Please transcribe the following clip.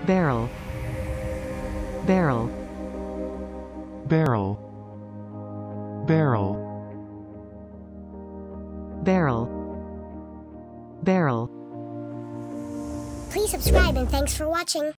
barrel, barrel, barrel, barrel, barrel, barrel. Please subscribe and thanks for watching.